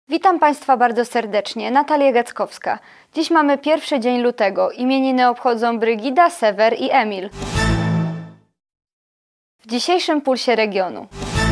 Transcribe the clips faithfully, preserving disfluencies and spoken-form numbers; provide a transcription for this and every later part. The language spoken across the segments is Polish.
Witam Państwa bardzo serdecznie, Natalia Gackowska. Dziś mamy pierwszy dzień lutego. Imieniny obchodzą Brygida, Sewer i Emil. W dzisiejszym Pulsie Regionu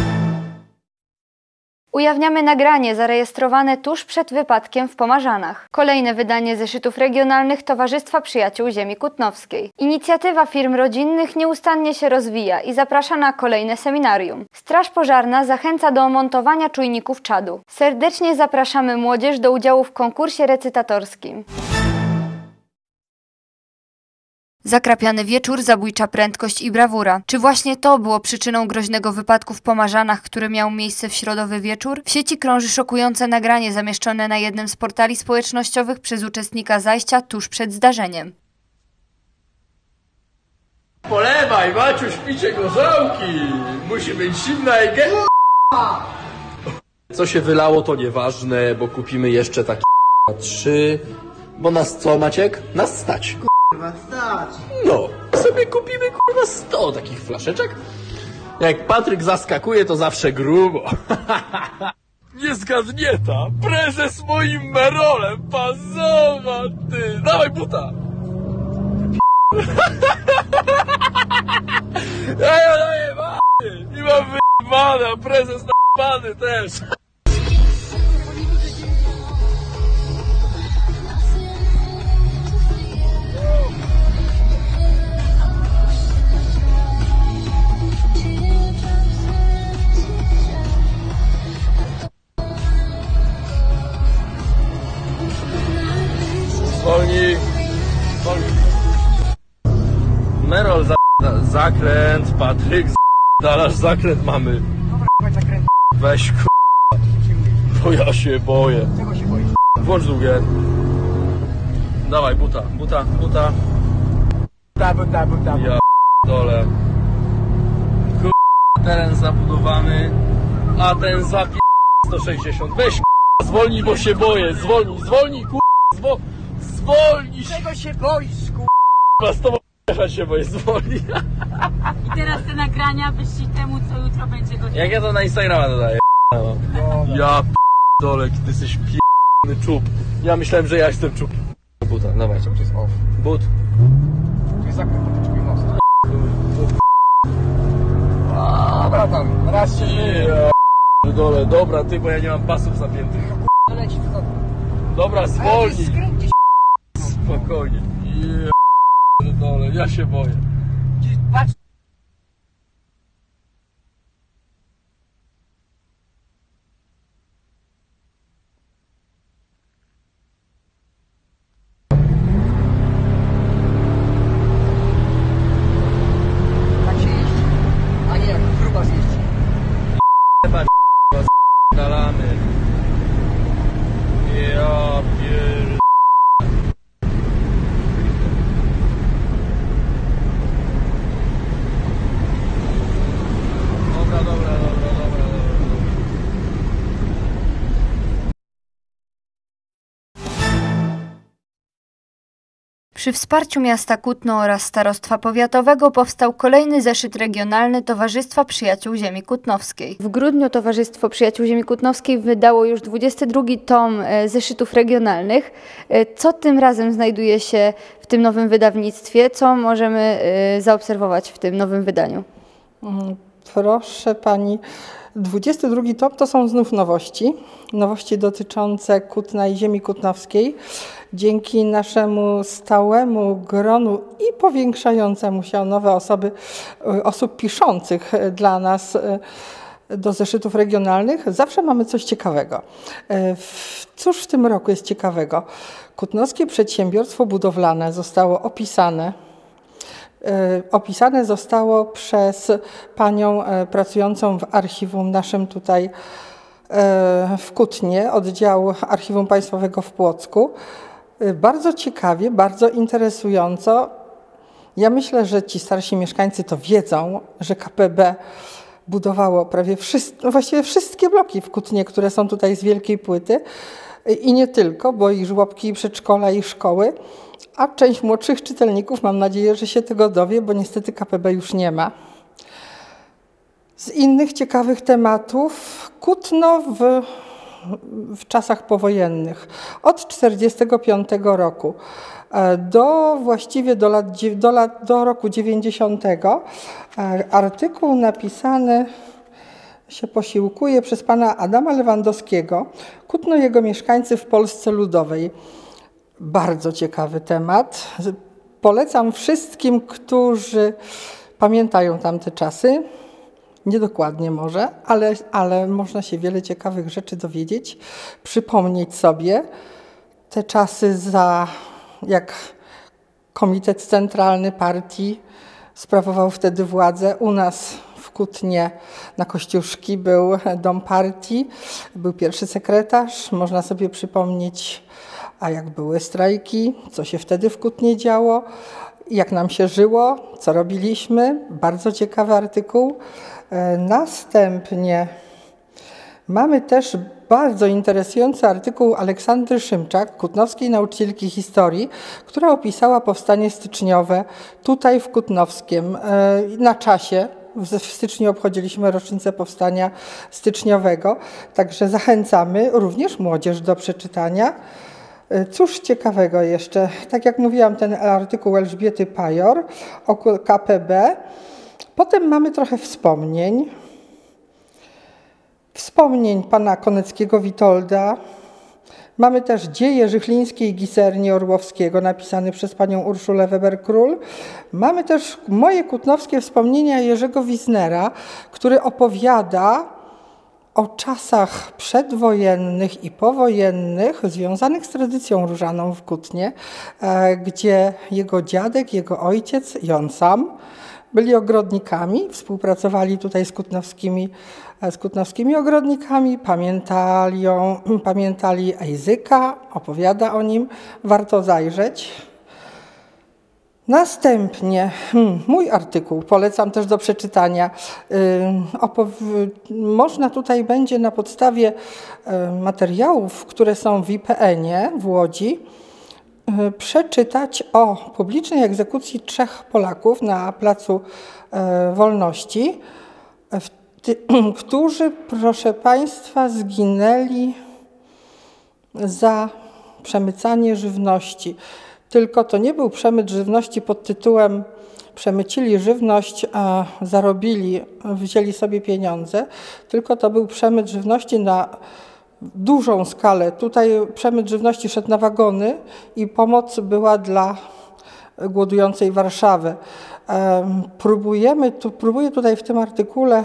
ujawniamy nagranie zarejestrowane tuż przed wypadkiem w Pomarzanach. Kolejne wydanie zeszytów regionalnych Towarzystwa Przyjaciół Ziemi Kutnowskiej. Inicjatywa firm rodzinnych nieustannie się rozwija i zaprasza na kolejne seminarium. Straż Pożarna zachęca do montowania czujników czadu. Serdecznie zapraszamy młodzież do udziału w konkursie recytatorskim. Zakrapiany wieczór, zabójcza prędkość i brawura. Czy właśnie to było przyczyną groźnego wypadku w Pomarzanach, który miał miejsce w środowy wieczór? W sieci krąży szokujące nagranie zamieszczone na jednym z portali społecznościowych przez uczestnika zajścia tuż przed zdarzeniem. Polewaj, Maciuś, picie gorzałki! Musi być zimna i ge... Co się wylało, to nieważne, bo kupimy jeszcze takie trzy... Bo nas co, Maciek? Nas stać. Kurwa, stać. No, sobie kupimy kurwa sto takich flaszeczek. Jak Patryk zaskakuje, to zawsze grubo. Niezgadnieta, prezes moim merolem, pazowa ty. Dawaj buta. Ja ja daję many. Nie mam wyjebana, prezes na też. Zwolnij, zwolnij. Merol za, za, zakręt, Patryk dalasz zakręt mamy. Dobra, chodź zakręt. Weź k***a, bo ja się boję. Czego się boisz? Włącz długie. Dawaj, buta, buta, buta. Buta, buta, buta. Ja dole. K***a, teren zabudowany, a ten zapi... sto sześćdziesiąt. Weź k***a, zwolnij, bo się boję. Zwolnij, zwolnij, k***a, zwo... zwolnij. Czego się boisz, kurwa? Z tobą jechać się boję, zwolnij. I teraz te nagrania wyślij temu, co jutro będzie gotowe. Jak ja to na Instagrama dodaję? Ja p***dolek, ty jesteś p***ny czub. Ja myślałem, że ja jestem czub. Buta, dawaj. To jest off. But. Tu jest zakręt, to drzwi mocno. Dobra tam, raz się nie. Dole, dobra ty, bo ja nie mam pasów zapiętych. To leci w chodku. Dobra, Ale to zwolnij. jest skręt gdzieś. Spokojnie. Ja dole, ja się boję. Patrz. Tak się jeździ. A nie, jak gruba zjeździ. Dalamy. Ja pier... Dobra, dobra, dobra, dobra, dobra. Przy wsparciu miasta Kutno oraz Starostwa Powiatowego powstał kolejny zeszyt regionalny Towarzystwa Przyjaciół Ziemi Kutnowskiej. W grudniu Towarzystwo Przyjaciół Ziemi Kutnowskiej wydało już dwudziesty drugi tom zeszytów regionalnych. Co tym razem znajduje się w tym nowym wydawnictwie? Co możemy zaobserwować w tym nowym wydaniu? Proszę Pani, dwudziesty drugi tom to są znów nowości. Nowości dotyczące Kutna i Ziemi Kutnowskiej. Dzięki naszemu stałemu gronu i powiększającemu się o nowe osoby, osób piszących dla nas do zeszytów regionalnych, zawsze mamy coś ciekawego. Cóż w tym roku jest ciekawego? Kutnowskie Przedsiębiorstwo Budowlane zostało opisane. Opisane zostało przez panią pracującą w archiwum naszym tutaj w Kutnie, oddziału Archiwum Państwowego w Płocku. Bardzo ciekawie, bardzo interesująco. Ja myślę, że ci starsi mieszkańcy to wiedzą, że K P B budowało prawie wszystkie, no właściwie wszystkie bloki w Kutnie, które są tutaj z wielkiej płyty. I nie tylko, bo i żłobki, i przedszkola, i szkoły. A część młodszych czytelników, mam nadzieję, że się tego dowie, bo niestety K P B już nie ma. Z innych ciekawych tematów, Kutno w w czasach powojennych, od tysiąc dziewięćset czterdziestego piątego roku do właściwie do, lat, do, lat, do roku dziewięćdziesiątego. Artykuł napisany się posiłkuje przez pana Adama Lewandowskiego, Kutno i jego mieszkańcy w Polsce Ludowej. Bardzo ciekawy temat. Polecam wszystkim, którzy pamiętają tamte czasy. Niedokładnie może, ale, ale można się wiele ciekawych rzeczy dowiedzieć, przypomnieć sobie te czasy, za jak Komitet Centralny Partii sprawował wtedy władzę. U nas w Kutnie na Kościuszki był dom partii, był pierwszy sekretarz. Można sobie przypomnieć, a jak były strajki, co się wtedy w Kutnie działo, jak nam się żyło, co robiliśmy. Bardzo ciekawy artykuł. Następnie mamy też bardzo interesujący artykuł Aleksandry Szymczak, kutnowskiej nauczycielki historii, która opisała powstanie styczniowe tutaj w Kutnowskiem na czasie. W styczniu obchodziliśmy rocznicę powstania styczniowego, także zachęcamy również młodzież do przeczytania. Cóż ciekawego jeszcze, tak jak mówiłam, ten artykuł Elżbiety Pajor o K P B. Potem mamy trochę wspomnień. Wspomnień pana Koneckiego Witolda. Mamy też dzieje Żychlińskiej Giserni Orłowskiego, napisany przez panią Urszulę Weber-Król. Mamy też moje kutnowskie wspomnienia Jerzego Wisnera, który opowiada o czasach przedwojennych i powojennych związanych z tradycją różaną w Kutnie, gdzie jego dziadek, jego ojciec i on sam byli ogrodnikami, współpracowali tutaj z kutnowskimi, z kutnowskimi ogrodnikami, pamiętali, ją, pamiętali Ejzyka, opowiada o nim, warto zajrzeć. Następnie hmm, mój artykuł, polecam też do przeczytania. Yy, można tutaj będzie na podstawie yy, materiałów, które są w I P N-ie w Łodzi, yy, przeczytać o publicznej egzekucji trzech Polaków na Placu yy, Wolności, w ty, którzy, proszę państwa, zginęli za przemycanie żywności. Tylko to nie był przemyt żywności pod tytułem przemycili żywność, a zarobili, wzięli sobie pieniądze, tylko to był przemyt żywności na dużą skalę. Tutaj przemyt żywności szedł na wagony i pomoc była dla głodującej Warszawy. Próbujemy, tu, próbuję tutaj w tym artykule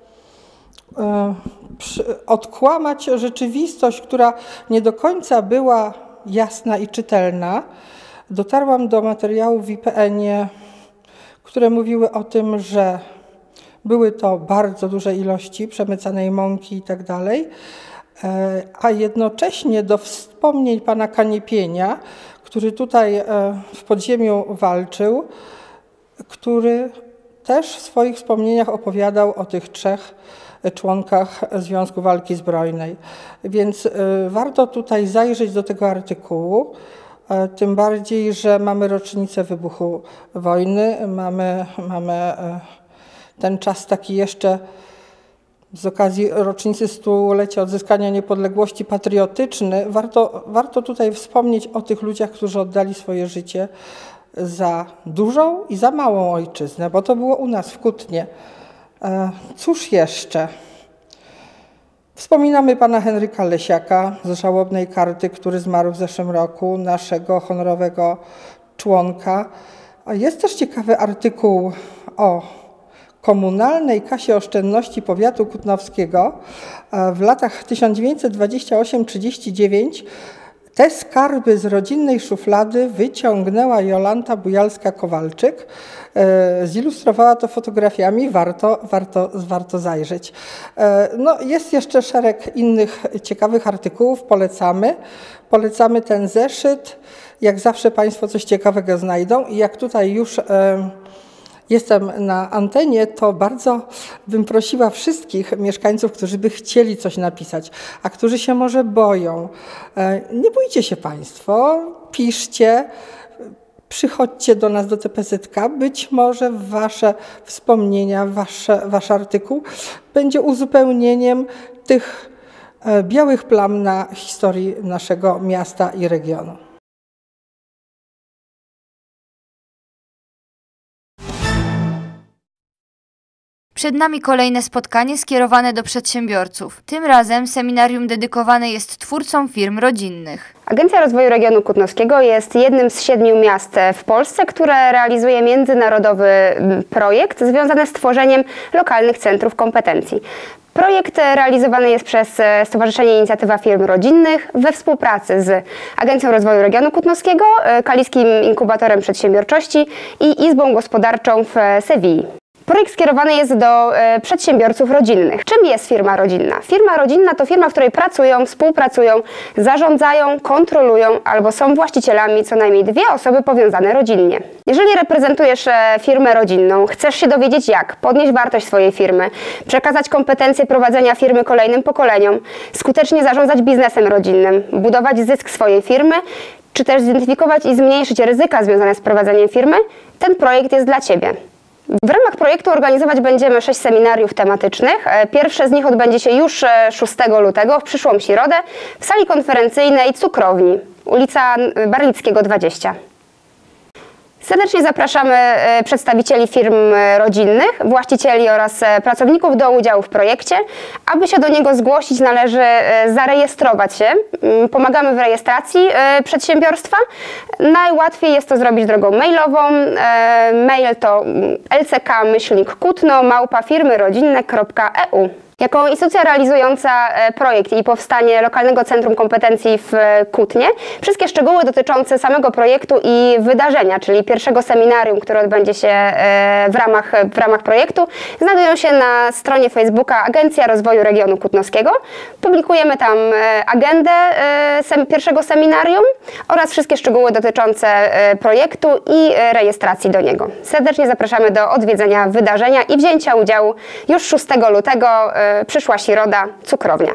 odkłamać rzeczywistość, która nie do końca była jasna i czytelna. Dotarłam do materiałów w I P N-ie, które mówiły o tym, że były to bardzo duże ilości przemycanej mąki i tak dalej, a jednocześnie do wspomnień pana Kaniepienia, który tutaj w podziemiu walczył, który też w swoich wspomnieniach opowiadał o tych trzech członkach Związku Walki Zbrojnej. Więc warto tutaj zajrzeć do tego artykułu, tym bardziej, że mamy rocznicę wybuchu wojny, mamy, mamy ten czas taki jeszcze z okazji rocznicy stulecia odzyskania niepodległości patriotyczny. Warto, warto tutaj wspomnieć o tych ludziach, którzy oddali swoje życie za dużą i za małą ojczyznę, bo to było u nas w Kutnie. Cóż jeszcze? Wspominamy pana Henryka Lesiaka z żałobnej karty, który zmarł w zeszłym roku, naszego honorowego członka. Jest też ciekawy artykuł o komunalnej kasie oszczędności powiatu kutnowskiego w latach tysiąc dziewięćset dwudziestym ósmym do trzydziestego dziewiątego. Te skarby z rodzinnej szuflady wyciągnęła Jolanta Bujalska-Kowalczyk. Zilustrowała to fotografiami, warto, warto, warto zajrzeć. No, jest jeszcze szereg innych ciekawych artykułów, polecamy. Polecamy ten zeszyt. Jak zawsze państwo coś ciekawego znajdą i jak tutaj już jestem na antenie, to bardzo bym prosiła wszystkich mieszkańców, którzy by chcieli coś napisać, a którzy się może boją. Nie bójcie się państwo, piszcie, przychodźcie do nas do T P Z K. Być może wasze wspomnienia, wasze, wasz artykuł będzie uzupełnieniem tych białych plam na historii naszego miasta i regionu. Przed nami kolejne spotkanie skierowane do przedsiębiorców. Tym razem seminarium dedykowane jest twórcom firm rodzinnych. Agencja Rozwoju Regionu Kutnowskiego jest jednym z siedmiu miast w Polsce, które realizuje międzynarodowy projekt związany z tworzeniem lokalnych centrów kompetencji. Projekt realizowany jest przez Stowarzyszenie Inicjatywa Firm Rodzinnych we współpracy z Agencją Rozwoju Regionu Kutnowskiego, Kaliskim Inkubatorem Przedsiębiorczości i Izbą Gospodarczą w Sewilli. Projekt skierowany jest do e, przedsiębiorców rodzinnych. Czym jest firma rodzinna? Firma rodzinna to firma, w której pracują, współpracują, zarządzają, kontrolują albo są właścicielami co najmniej dwie osoby powiązane rodzinnie. Jeżeli reprezentujesz e, firmę rodzinną, chcesz się dowiedzieć jak podnieść wartość swojej firmy, przekazać kompetencje prowadzenia firmy kolejnym pokoleniom, skutecznie zarządzać biznesem rodzinnym, budować zysk swojej firmy, czy też zidentyfikować i zmniejszyć ryzyka związane z prowadzeniem firmy, ten projekt jest dla Ciebie. W ramach projektu organizować będziemy sześć seminariów tematycznych. Pierwsze z nich odbędzie się już szóstego lutego, w przyszłą środę, w sali konferencyjnej Cukrowni, ulica Barlickiego dwadzieścia. Serdecznie zapraszamy przedstawicieli firm rodzinnych, właścicieli oraz pracowników do udziału w projekcie. Aby się do niego zgłosić, należy zarejestrować się. Pomagamy w rejestracji przedsiębiorstwa. Najłatwiej jest to zrobić drogą mailową. Mail to lck myślnik kutno małpa firmy rodzinne kropka e u. Jako instytucja realizująca projekt i powstanie lokalnego centrum kompetencji w Kutnie, wszystkie szczegóły dotyczące samego projektu i wydarzenia, czyli pierwszego seminarium, które odbędzie się w ramach, w ramach projektu, znajdują się na stronie Facebooka Agencja Rozwoju Regionu Kutnowskiego. Publikujemy tam agendę pierwszego seminarium oraz wszystkie szczegóły dotyczące projektu i rejestracji do niego. Serdecznie zapraszamy do odwiedzenia wydarzenia i wzięcia udziału już szóstego lutego. Przyszła środa, Cukrownia.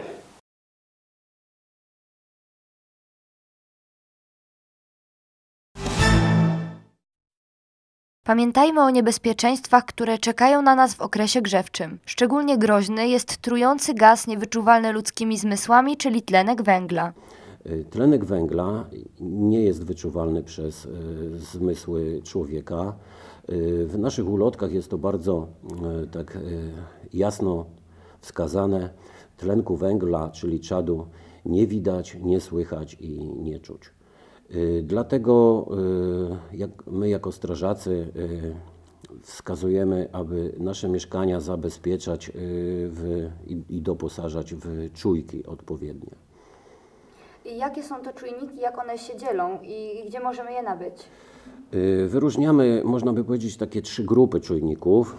Pamiętajmy o niebezpieczeństwach, które czekają na nas w okresie grzewczym. Szczególnie groźny jest trujący gaz niewyczuwalny ludzkimi zmysłami, czyli tlenek węgla. Tlenek węgla nie jest wyczuwalny przez zmysły człowieka. W naszych ulotkach jest to bardzo tak jasno wskazane. Tlenku węgla, czyli czadu, nie widać, nie słychać i nie czuć. Dlatego jak my jako strażacy wskazujemy, aby nasze mieszkania zabezpieczać w, i, i doposażać w czujki odpowiednie. I jakie są to czujniki, jak one się dzielą i gdzie możemy je nabyć? Wyróżniamy, można by powiedzieć, takie trzy grupy czujników.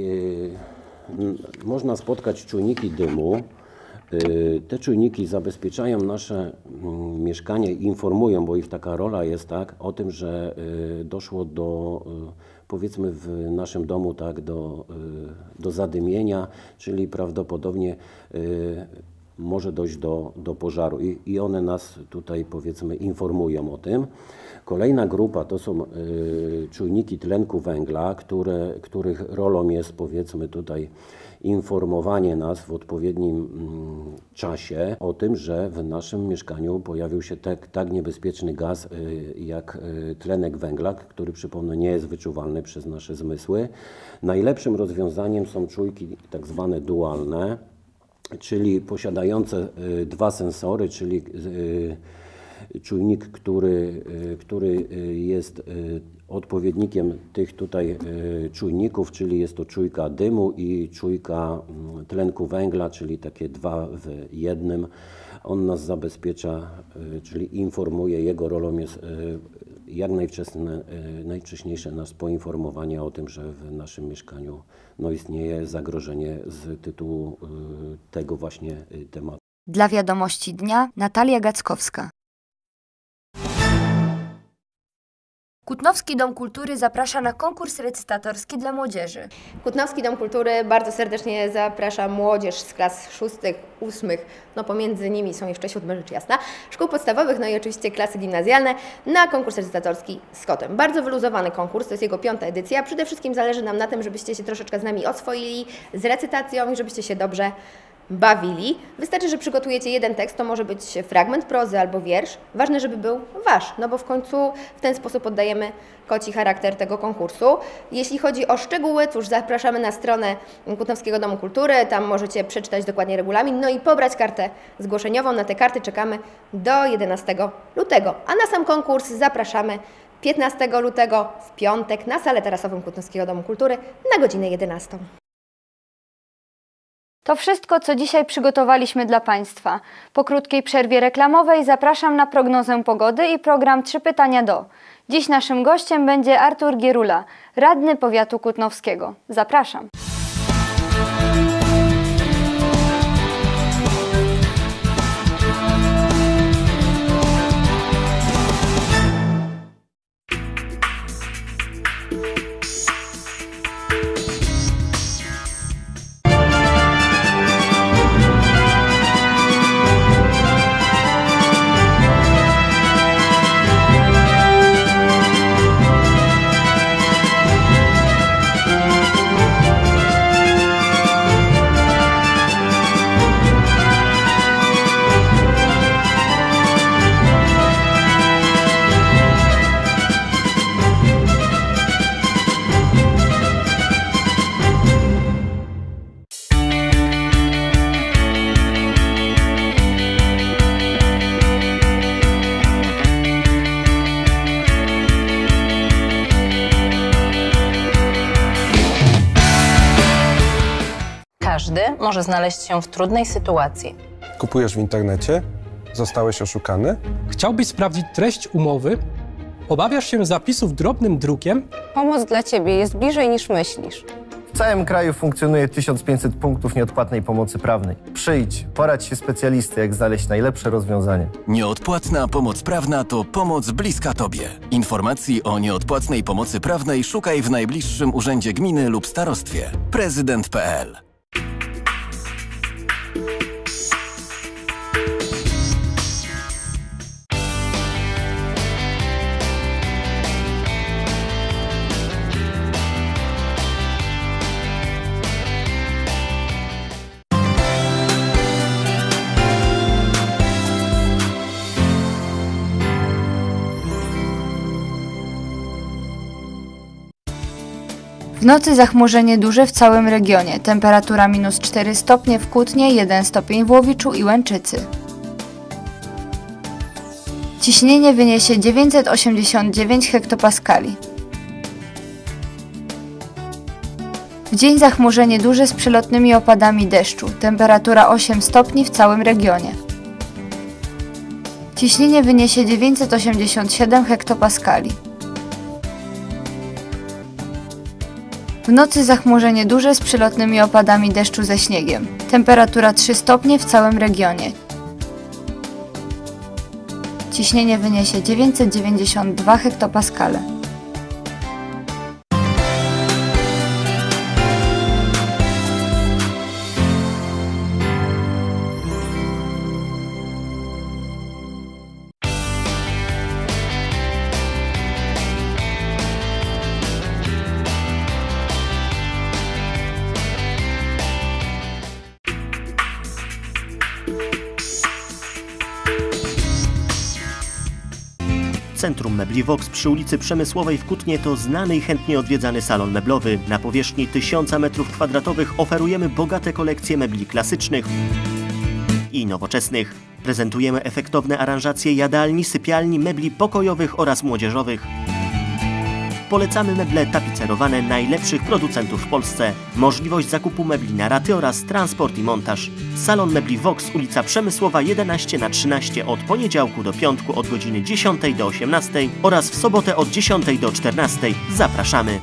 Można spotkać czujniki dymu. Te czujniki zabezpieczają nasze mieszkanie i informują, bo ich taka rola jest tak, o tym, że doszło do, powiedzmy w naszym domu, tak, do, do zadymienia, czyli prawdopodobnie może dojść do, do pożaru i, i one nas tutaj, powiedzmy, informują o tym. Kolejna grupa to są y, czujniki tlenku węgla, które, których rolą jest, powiedzmy, tutaj informowanie nas w odpowiednim mm, czasie o tym, że w naszym mieszkaniu pojawił się tak, tak niebezpieczny gaz y, jak y, tlenek węgla, który, przypomnę, nie jest wyczuwalny przez nasze zmysły. Najlepszym rozwiązaniem są czujki tak zwane dualne, czyli posiadające y, dwa sensory, czyli y, czujnik, który, który jest odpowiednikiem tych tutaj czujników, czyli jest to czujka dymu i czujka tlenku węgla, czyli takie dwa w jednym. On nas zabezpiecza, czyli informuje, jego rolą jest jak najwcześniejsze, najwcześniejsze nas poinformowanie o tym, że w naszym mieszkaniu no, istnieje zagrożenie z tytułu tego właśnie tematu. Dla wiadomości dnia Natalia Gackowska. Kutnowski Dom Kultury zaprasza na konkurs recytatorski dla młodzieży. Kutnowski Dom Kultury bardzo serdecznie zaprasza młodzież z klas szóstych, ósmych, no pomiędzy nimi są jeszcze siódme, rzecz jasna, szkół podstawowych, no i oczywiście klasy gimnazjalne na konkurs recytatorski z kotem. Bardzo wyluzowany konkurs, to jest jego piąta edycja. Przede wszystkim zależy nam na tym, żebyście się troszeczkę z nami oswoili, z recytacją i żebyście się dobrze bawili. Wystarczy, że przygotujecie jeden tekst, to może być fragment prozy albo wiersz. Ważne, żeby był Wasz, no bo w końcu w ten sposób oddajemy koci charakter tego konkursu. Jeśli chodzi o szczegóły, cóż, zapraszamy na stronę Kutnowskiego Domu Kultury, tam możecie przeczytać dokładnie regulamin, no i pobrać kartę zgłoszeniową. Na te karty czekamy do jedenastego lutego, a na sam konkurs zapraszamy piętnastego lutego w piątek na salę tarasową Kutnowskiego Domu Kultury na godzinę jedenastą. To wszystko, co dzisiaj przygotowaliśmy dla Państwa. Po krótkiej przerwie reklamowej zapraszam na prognozę pogody i program Trzy pytania do. Dziś naszym gościem będzie Artur Gierula, radny powiatu kutnowskiego. Zapraszam. Każdy może znaleźć się w trudnej sytuacji. Kupujesz w internecie? Zostałeś oszukany? Chciałbyś sprawdzić treść umowy? Obawiasz się zapisów drobnym drukiem? Pomoc dla Ciebie jest bliżej niż myślisz. W całym kraju funkcjonuje tysiąc pięćset punktów nieodpłatnej pomocy prawnej. Przyjdź, poradź się specjalisty, jak znaleźć najlepsze rozwiązanie. Nieodpłatna pomoc prawna to pomoc bliska Tobie. Informacji o nieodpłatnej pomocy prawnej szukaj w najbliższym urzędzie gminy lub starostwie. prezydent kropka p l. W nocy zachmurzenie duże w całym regionie. Temperatura minus cztery stopnie w Kutnie, jeden stopień w Łowiczu i Łęczycy. Ciśnienie wyniesie dziewięćset osiemdziesiąt dziewięć hektopaskali. W dzień zachmurzenie duże z przelotnymi opadami deszczu. Temperatura osiem stopni w całym regionie. Ciśnienie wyniesie dziewięćset osiemdziesiąt siedem hektopaskali. W nocy zachmurzenie duże z przelotnymi opadami deszczu ze śniegiem. Temperatura trzy stopnie w całym regionie. Ciśnienie wyniesie dziewięćset dziewięćdziesiąt dwa hektopaskale. Centrum Mebli Vox przy ulicy Przemysłowej w Kutnie to znany i chętnie odwiedzany salon meblowy. Na powierzchni tysiąca metrów kwadratowych oferujemy bogate kolekcje mebli klasycznych i nowoczesnych. Prezentujemy efektowne aranżacje jadalni, sypialni, mebli pokojowych oraz młodzieżowych. Polecamy meble tapicerowane najlepszych producentów w Polsce. Możliwość zakupu mebli na raty oraz transport i montaż. Salon Mebli Vox, ulica Przemysłowa jedenaście na trzynaście od poniedziałku do piątku od godziny dziesiątej do osiemnastej oraz w sobotę od dziesiątej do czternastej. Zapraszamy!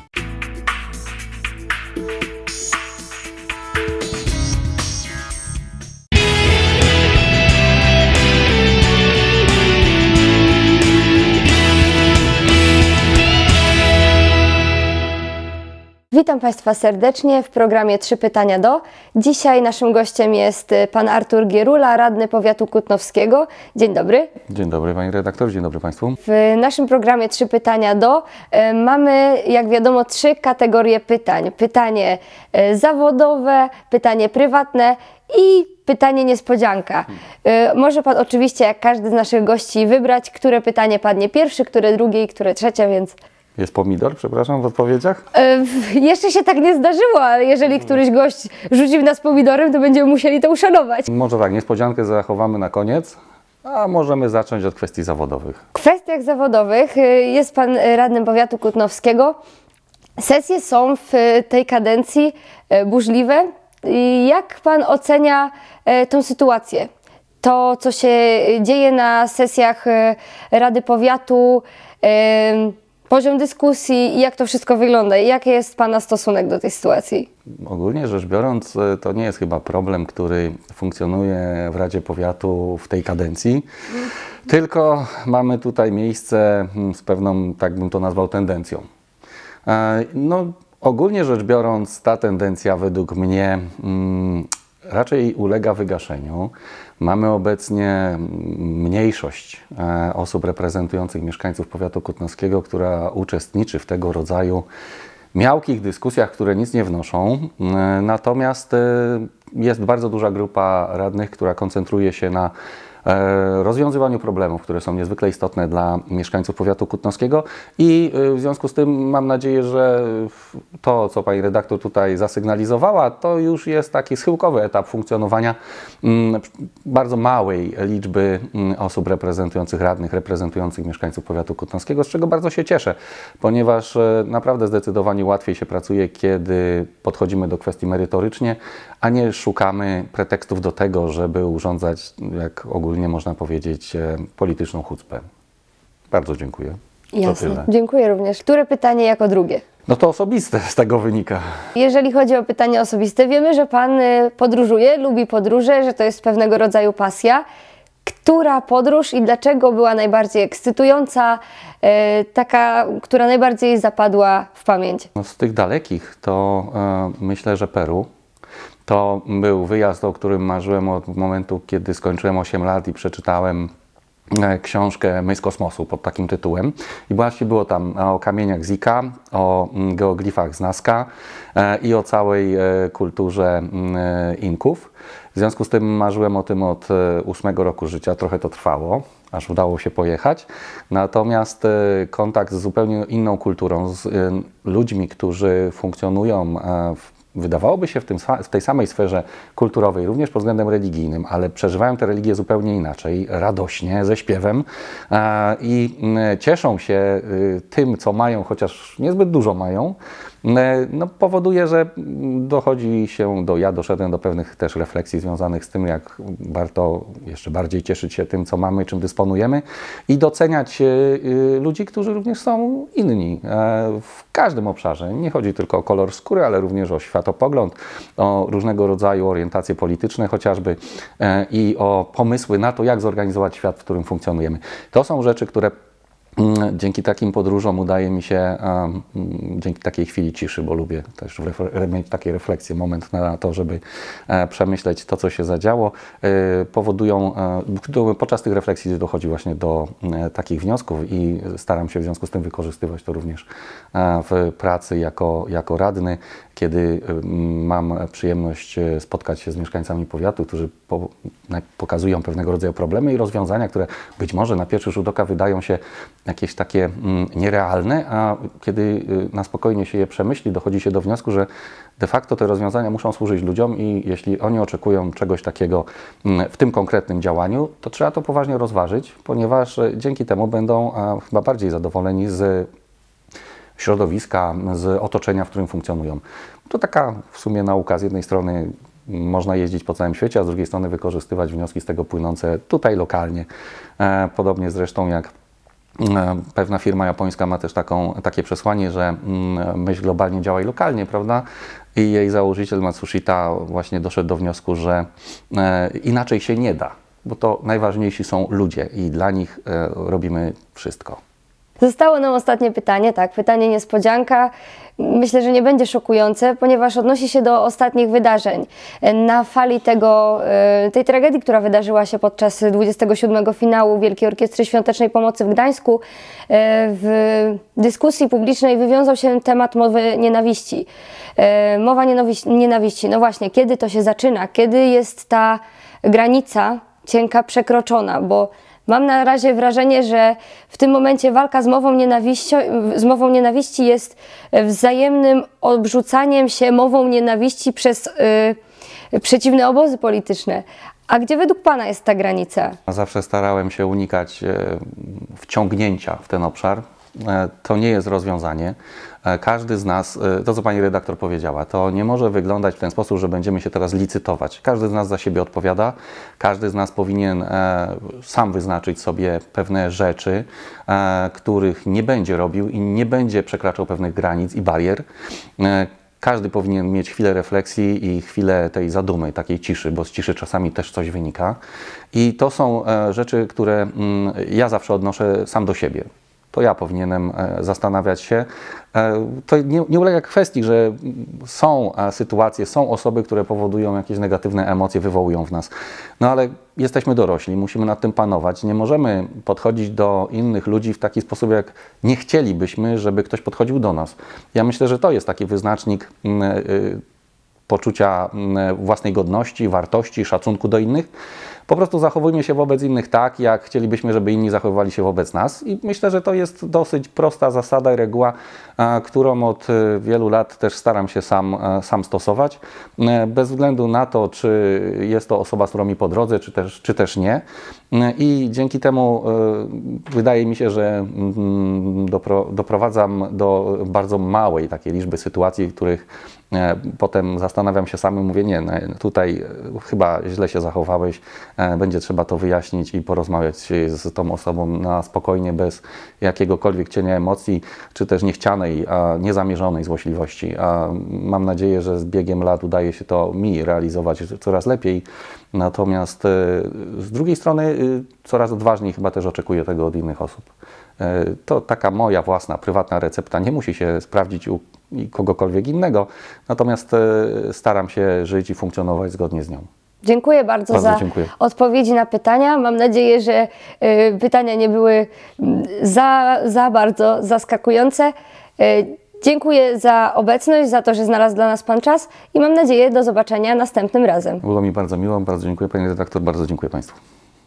Witam Państwa serdecznie w programie Trzy pytania do. Dzisiaj naszym gościem jest pan Artur Gierula, radny powiatu kutnowskiego. Dzień dobry. Dzień dobry Pani redaktor, dzień dobry Państwu. W naszym programie Trzy pytania do e, mamy, jak wiadomo, trzy kategorie pytań. Pytanie e, zawodowe, pytanie prywatne i pytanie niespodzianka. E, może Pan oczywiście, jak każdy z naszych gości, wybrać, które pytanie padnie pierwsze, które drugie i które trzecie, więc... Jest pomidor, przepraszam, w odpowiedziach? E, jeszcze się tak nie zdarzyło, ale jeżeli któryś gość rzuci w nas pomidorem, to będziemy musieli to uszanować. Może tak, niespodziankę zachowamy na koniec, a możemy zacząć od kwestii zawodowych. W kwestiach zawodowych jest Pan radnym powiatu kutnowskiego. Sesje są w tej kadencji burzliwe. Jak Pan ocenia tą sytuację? To, co się dzieje na sesjach Rady Powiatu, poziom dyskusji i jak to wszystko wygląda? Jaki jest Pana stosunek do tej sytuacji? Ogólnie rzecz biorąc, to nie jest chyba problem, który funkcjonuje w Radzie Powiatu w tej kadencji, tylko mamy tutaj miejsce z pewną, tak bym to nazwał, tendencją. No, ogólnie rzecz biorąc, ta tendencja według mnie mm, raczej ulega wygaszeniu. Mamy obecnie mniejszość e, osób reprezentujących mieszkańców powiatu kutnowskiego, która uczestniczy w tego rodzaju miałkich dyskusjach, które nic nie wnoszą. E, natomiast e, jest bardzo duża grupa radnych, która koncentruje się na rozwiązywaniu problemów, które są niezwykle istotne dla mieszkańców powiatu kutnowskiego i w związku z tym mam nadzieję, że to, co Pani redaktor tutaj zasygnalizowała, to już jest taki schyłkowy etap funkcjonowania bardzo małej liczby osób reprezentujących radnych, reprezentujących mieszkańców powiatu kutnowskiego, z czego bardzo się cieszę, ponieważ naprawdę zdecydowanie łatwiej się pracuje, kiedy podchodzimy do kwestii merytorycznie, a nie szukamy pretekstów do tego, żeby urządzać, jak ogólnie nie można powiedzieć, polityczną chucpę. Bardzo dziękuję. Jasne, dziękuję również. Które pytanie jako drugie? No to osobiste z tego wynika. Jeżeli chodzi o pytanie osobiste, wiemy, że Pan podróżuje, lubi podróże, że to jest pewnego rodzaju pasja. Która podróż i dlaczego była najbardziej ekscytująca, e, taka, która najbardziej zapadła w pamięć? No z tych dalekich to e, myślę, że Peru. To był wyjazd, o którym marzyłem od momentu, kiedy skończyłem osiem lat i przeczytałem książkę My z kosmosu pod takim tytułem. I właśnie było tam o kamieniach Zika, o geoglifach z Nazca i o całej kulturze Inków. W związku z tym marzyłem o tym od ósmego roku życia. Trochę to trwało, aż udało się pojechać. Natomiast kontakt z zupełnie inną kulturą, z ludźmi, którzy funkcjonują w wydawałoby się w, tym, w tej samej sferze kulturowej, również pod względem religijnym, ale przeżywają te religie zupełnie inaczej, radośnie, ze śpiewem e, i e, cieszą się e, tym, co mają, chociaż niezbyt dużo mają, e, no, powoduje, że dochodzi się do, ja doszedłem do pewnych też refleksji związanych z tym, jak warto jeszcze bardziej cieszyć się tym, co mamy, czym dysponujemy i doceniać e, e, ludzi, którzy również są inni e, w każdym obszarze. Nie chodzi tylko o kolor skóry, ale również o światopogląd, o różnego rodzaju orientacje polityczne chociażby e, i o pomysły na to, jak zorganizować świat, w którym funkcjonujemy. To są rzeczy, które mm, dzięki takim podróżom udaje mi się, um, dzięki takiej chwili ciszy, bo lubię też mieć takie refleksje, moment na to, żeby e, przemyśleć to, co się zadziało, e, powodują, e, podczas tych refleksji dochodzi właśnie do e, takich wniosków i staram się w związku z tym wykorzystywać to również e, w pracy jako, jako radny, kiedy mam przyjemność spotkać się z mieszkańcami powiatu, którzy po, pokazują pewnego rodzaju problemy i rozwiązania, które być może na pierwszy rzut oka wydają się jakieś takie mm, nierealne, a kiedy na spokojnie się je przemyśli, dochodzi się do wniosku, że de facto te rozwiązania muszą służyć ludziom i jeśli oni oczekują czegoś takiego mm, w tym konkretnym działaniu, to trzeba to poważnie rozważyć, ponieważ dzięki temu będą a, chyba bardziej zadowoleni z środowiska, z otoczenia, w którym funkcjonują. To taka w sumie nauka. Z jednej strony można jeździć po całym świecie, a z drugiej strony wykorzystywać wnioski z tego płynące tutaj lokalnie. E, podobnie zresztą jak e, pewna firma japońska ma też taką, takie przesłanie, że mm, myśl globalnie działa i lokalnie, prawda? I jej założyciel Matsushita właśnie doszedł do wniosku, że e, inaczej się nie da, bo to najważniejsi są ludzie i dla nich e, robimy wszystko. Zostało nam ostatnie pytanie, tak, pytanie niespodzianka. Myślę, że nie będzie szokujące, ponieważ odnosi się do ostatnich wydarzeń. Na fali tego, tej tragedii, która wydarzyła się podczas dwudziestego siódmego finału Wielkiej Orkiestry Świątecznej Pomocy w Gdańsku, w dyskusji publicznej wywiązał się temat mowy nienawiści. Mowa nienawiści, no właśnie, kiedy to się zaczyna, kiedy jest ta granica cienka przekroczona, bo mam na razie wrażenie, że w tym momencie walka z mową, z mową nienawiści jest wzajemnym obrzucaniem się mową nienawiści przez y, przeciwne obozy polityczne. A gdzie według Pana jest ta granica? Zawsze starałem się unikać wciągnięcia w ten obszar. To nie jest rozwiązanie. Każdy z nas, to co pani redaktor powiedziała, to nie może wyglądać w ten sposób, że będziemy się teraz licytować. Każdy z nas za siebie odpowiada, każdy z nas powinien sam wyznaczyć sobie pewne rzeczy, których nie będzie robił i nie będzie przekraczał pewnych granic i barier. Każdy powinien mieć chwilę refleksji i chwilę tej zadumy, takiej ciszy, bo z ciszy czasami też coś wynika. I to są rzeczy, które ja zawsze odnoszę sam do siebie. To ja powinienem zastanawiać się. To nie, nie ulega kwestii, że są sytuacje, są osoby, które powodują jakieś negatywne emocje, wywołują w nas. No ale jesteśmy dorośli, musimy nad tym panować. Nie możemy podchodzić do innych ludzi w taki sposób, jak nie chcielibyśmy, żeby ktoś podchodził do nas. Ja myślę, że to jest taki wyznacznik poczucia własnej godności, wartości, szacunku do innych. Po prostu zachowujmy się wobec innych tak, jak chcielibyśmy, żeby inni zachowywali się wobec nas. I myślę, że to jest dosyć prosta zasada i reguła, którą od wielu lat też staram się sam, sam stosować. Bez względu na to, czy jest to osoba, z którą mi po drodze, czy też, czy też nie. I dzięki temu wydaje mi się, że dopro, doprowadzam do bardzo małej takiej liczby sytuacji, w których potem zastanawiam się sam i mówię, nie, tutaj chyba źle się zachowałeś, będzie trzeba to wyjaśnić i porozmawiać z tą osobą na spokojnie, bez jakiegokolwiek cienia emocji, czy też niechcianej, a niezamierzonej złośliwości. A mam nadzieję, że z biegiem lat udaje się to mi realizować coraz lepiej. Natomiast z drugiej strony coraz odważniej chyba też oczekuję tego od innych osób. To taka moja własna, prywatna recepta nie musi się sprawdzić u kogokolwiek innego, natomiast staram się żyć i funkcjonować zgodnie z nią. Dziękuję bardzo, bardzo za dziękuję. odpowiedzi na pytania. Mam nadzieję, że y, pytania nie były za, za bardzo zaskakujące. Y, dziękuję za obecność, za to, że znalazł dla nas Pan czas i mam nadzieję do zobaczenia następnym razem. Było mi bardzo miło, bardzo dziękuję Pani redaktor, bardzo dziękuję Państwu.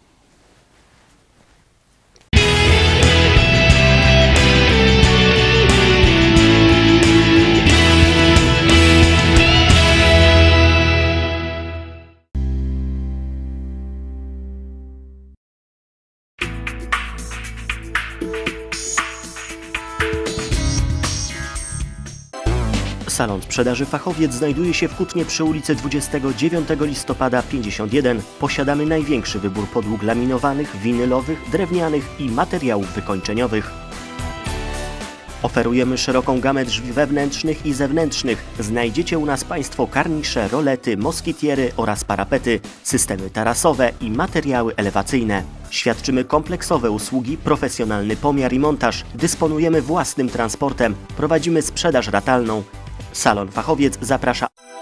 Salon sprzedaży Fachowiec znajduje się w Kutnie przy ulicy dwudziestego dziewiątego listopada pięćdziesiąt jeden. Posiadamy największy wybór podłóg laminowanych, winylowych, drewnianych i materiałów wykończeniowych. Oferujemy szeroką gamę drzwi wewnętrznych i zewnętrznych. Znajdziecie u nas Państwo karnisze, rolety, moskitiery oraz parapety, systemy tarasowe i materiały elewacyjne. Świadczymy kompleksowe usługi, profesjonalny pomiar i montaż. Dysponujemy własnym transportem. Prowadzimy sprzedaż ratalną. Salon Fachowiec zaprasza.